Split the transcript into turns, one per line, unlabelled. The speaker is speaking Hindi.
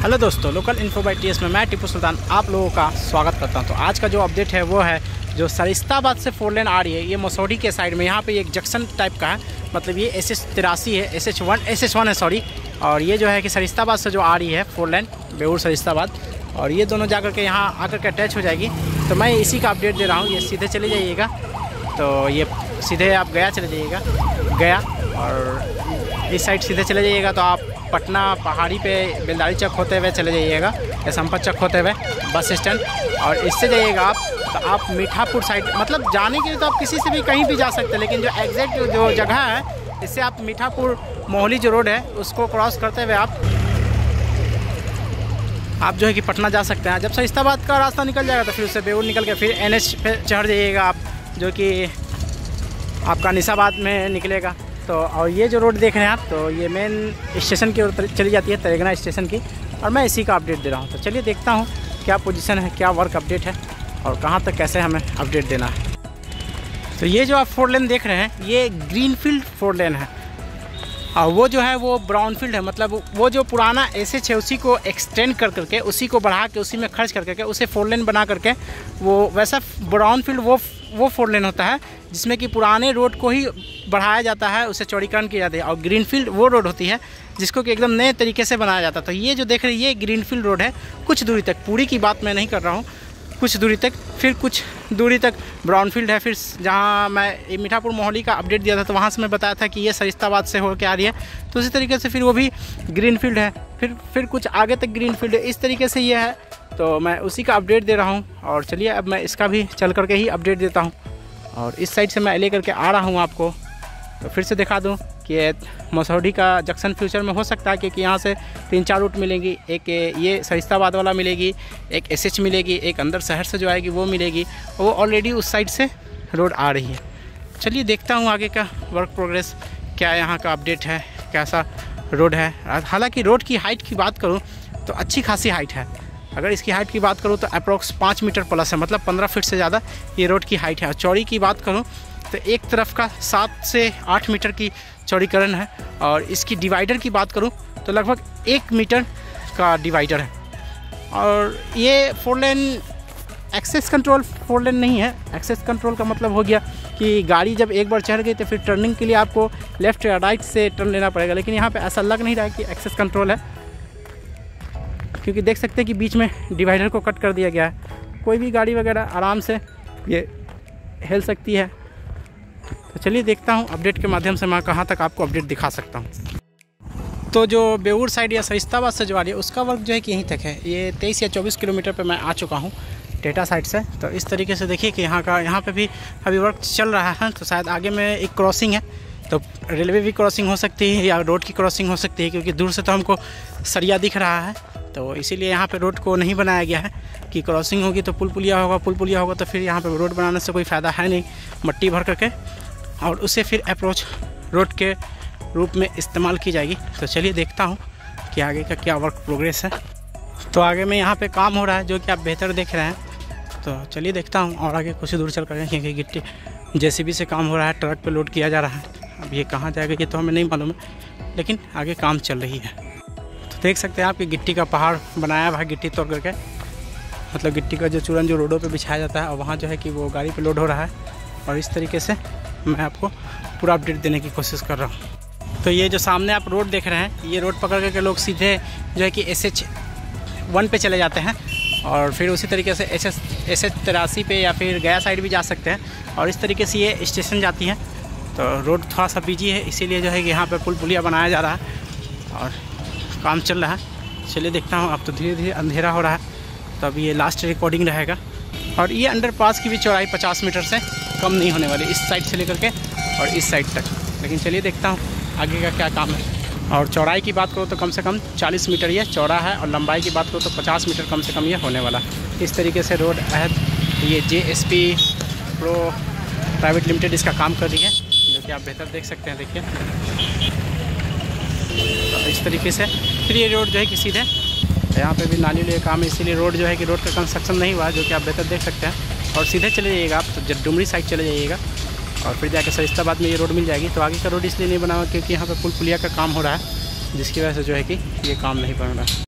हेलो दोस्तों, लोकल इन्फो बाय टीएस में मैं टीपू सुल्तान आप लोगों का स्वागत करता हूं। तो आज का जो अपडेट है वो है जो सरिस्ताबाद से 4 लेन आ रही है, ये मसौढ़ी के साइड में यहाँ पे एक जंक्शन टाइप का है। मतलब ये SS83 है, SS1 है सॉरी। और ये जो है कि सरिस्ताबाद से जो आ रही है 4 लेन बेउर सरिस्ताबाद, और ये दोनों जाकर के यहाँ आकर के अटैच हो जाएगी। तो मैं इसी का अपडेट दे रहा हूँ। ये सीधे चले जाइएगा, तो ये सीधे आप गया चले जाइएगा, गया, और इस साइड सीधे चले जाइएगा तो आप पटना पहाड़ी पे बेलदारी चौक होते हुए चले जाइएगा या संपत चौक होते हुए बस स्टैंड, और इससे जाइएगा आप तो आप मीठापुर साइड, मतलब जाने के लिए तो आप किसी से भी कहीं भी जा सकते हैं, लेकिन जो एग्जैक्ट जो जगह है इससे आप मीठापुर मोहली जो रोड है उसको क्रॉस करते हुए आप जो है कि पटना जा सकते हैं। जब सरिस्ताबाद का रास्ता निकल जाएगा तो फिर उससे बेउर निकल के फिर NH पे चढ़ जाइएगा आप, जो कि आपका निसाबाद में निकलेगा। तो और ये जो रोड देख रहे हैं आप, तो ये मेन स्टेशन की ओर चली जाती है, तरेगना स्टेशन की, और मैं इसी का अपडेट दे रहा हूँ। तो चलिए देखता हूँ क्या पोजीशन है, क्या वर्क अपडेट है और कहाँ तक कैसे हमें अपडेट देना है। तो ये जो आप 4 लेन देख रहे हैं ये ग्रीनफील्ड 4 लेन है, और वो जो है वो ब्राउनफील्ड है। मतलब वो जो पुराना SH है उसी को एक्सटेंड कर करके, उसी को बढ़ा के, उसी में खर्च कर करके उसे 4 लेन बना करके, वो वैसा ब्राउनफील्ड वो 4 लेन होता है जिसमें कि पुराने रोड को ही बढ़ाया जाता है, उसे चौड़ीकरण किया जाता है। और ग्रीनफील्ड वो रोड होती है जिसको कि एकदम नए तरीके से बनाया जाता है। तो ये जो देख रहे हैं ये ग्रीनफील्ड रोड है। कुछ दूरी तक, पूरी की बात मैं नहीं कर रहा हूँ, कुछ दूरी तक, फिर कुछ दूरी तक ब्राउनफील्ड है। फिर जहाँ मैं मीठापुर मोहली का अपडेट दिया था तो वहाँ से मैं बताया था कि ये सरिस्ताबाद से होकर आ रही है, तो उसी तरीके से फिर वो भी ग्रीनफील्ड है। फिर कुछ आगे तक ग्रीनफील्ड है, इस तरीके से ये है। तो मैं उसी का अपडेट दे रहा हूँ, और चलिए अब मैं इसका भी चल करके ही अपडेट देता हूँ। और इस साइड से मैं ले करके आ रहा हूँ आपको, तो फिर से दिखा दूँ कि मसौढ़ी का जंक्शन फ्यूचर में हो सकता है, क्योंकि यहाँ से 3-4 रूट मिलेंगी। एक ये सरिस्ताबाद वाला मिलेगी, एक SH मिलेगी, एक अंदर शहर से जो आएगी वो मिलेगी, वो ऑलरेडी उस साइड से रोड आ रही है। चलिए देखता हूँ आगे का वर्क प्रोग्रेस, क्या यहाँ का अपडेट है, कैसा रोड है। हालाँकि रोड की हाइट की बात करूँ तो अच्छी खासी हाइट है। अगर इसकी हाइट की बात करूँ तो अप्रॉक्स 5 मीटर प्लस है, मतलब 15 फीट से ज़्यादा ये रोड की हाइट है। और चौड़ी की बात करूँ तो एक तरफ का 7 से 8 मीटर की चौड़ीकरण है, और इसकी डिवाइडर की बात करूँ तो लगभग 1 मीटर का डिवाइडर है। और ये 4 लेन एक्सेस कंट्रोल 4 लेन नहीं है। एक्सेस कंट्रोल का मतलब हो गया कि गाड़ी जब एक बार चढ़ गई तो फिर टर्निंग के लिए आपको लेफ़्ट या राइट से टर्न लेना पड़ेगा, लेकिन यहाँ पे ऐसा लग नहीं रहा है कि एक्सेस कंट्रोल है, क्योंकि देख सकते हैं कि बीच में डिवाइडर को कट कर दिया गया है। कोई भी गाड़ी वगैरह आराम से ये हिल सकती है। तो चलिए देखता हूँ अपडेट के माध्यम से मैं कहाँ तक आपको अपडेट दिखा सकता हूँ। तो जो बेउर साइड या सरिस्ताबाद से जो आ रही है उसका वर्क जो है कि यहीं तक है। ये 23 या 24 किलोमीटर पे मैं आ चुका हूँ डेटा साइड से। तो इस तरीके से देखिए कि यहाँ पे भी अभी वर्क चल रहा है। तो शायद आगे में एक क्रॉसिंग है, तो रेलवे भी क्रॉसिंग हो सकती है या रोड की क्रॉसिंग हो सकती है, क्योंकि दूर से तो हमको सरिया दिख रहा है। तो इसीलिए यहाँ पे रोड को नहीं बनाया गया है कि क्रॉसिंग होगी तो पुल पुलिया होगा, तो फिर यहाँ पे रोड बनाने से कोई फ़ायदा है नहीं, मट्टी भर करके, और उसे फिर अप्रोच रोड के रूप में इस्तेमाल की जाएगी। तो चलिए देखता हूँ कि आगे का क्या वर्क प्रोग्रेस है। तो आगे में यहाँ पे काम हो रहा है जो कि आप बेहतर देख रहे हैं। तो चलिए देखता हूँ और आगे कुछ दूर चल कर, क्योंकि गिट्टी JCB से काम हो रहा है, ट्रक पे लोड किया जा रहा है। अब ये कहाँ जाएगा ये तो हमें नहीं मालूम है, लेकिन आगे काम चल रही है। तो देख सकते हैं आप कि गिट्टी का पहाड़ बनाया हुआ है, गिट्टी तोड़ करके, मतलब गिट्टी का जो चूरन जो रोडों पे बिछाया जाता है, और वहाँ जो है कि वो गाड़ी पे लोड हो रहा है। और इस तरीके से मैं आपको पूरा अपडेट देने की कोशिश कर रहा हूँ। तो ये जो सामने आप रोड देख रहे हैं, ये रोड पकड़ करके लोग सीधे जो है कि SH1 पे चले जाते हैं, और फिर उसी तरीके से SH83 पे या फिर गया साइड भी जा सकते हैं। और इस तरीके से ये स्टेशन जाती है। तो रोड थोड़ा सा बिजी है, इसीलिए जो है कि यहाँ पे पुल पुलिया बनाया जा रहा है और काम चल रहा है। चलिए देखता हूँ। अब तो धीरे धीरे अंधेरा हो रहा है, तो अब ये लास्ट रिकॉर्डिंग रहेगा। और ये अंडरपास की भी चौड़ाई 50 मीटर से कम नहीं होने वाली, इस साइड से लेकर के और इस साइड तक। लेकिन चलिए देखता हूँ आगे का क्या काम है। और चौड़ाई की बात करो तो कम से कम 40 मीटर ये चौड़ा है, और लंबाई की बात करो तो 50 मीटर कम से कम ये होने वाला। इस तरीके से रोड अहद ये JSP प्रो प्राइवेट लिमिटेड इसका काम कर रही है, जो कि आप बेहतर देख सकते हैं। देखिए तो इस तरीके से फिर ये रोड जो है कि सीधे यहाँ पे भी नाली लिए काम है, इसीलिए रोड जो है कि रोड का कंस्ट्रक्शन नहीं हुआ, जो कि आप बेहतर देख सकते हैं। और सीधे चले जाइएगा आप तो जडुमरी साइड चले जाइएगा, और फिर जाके सरिस्ताबाद में ये रोड मिल जाएगी। तो आगे का रोड इसलिए नहीं बना हुआ क्योंकि यहाँ पे पुल पुलिया का काम हो रहा है, जिसकी वजह से जो है कि ये काम नहीं बन रहा है।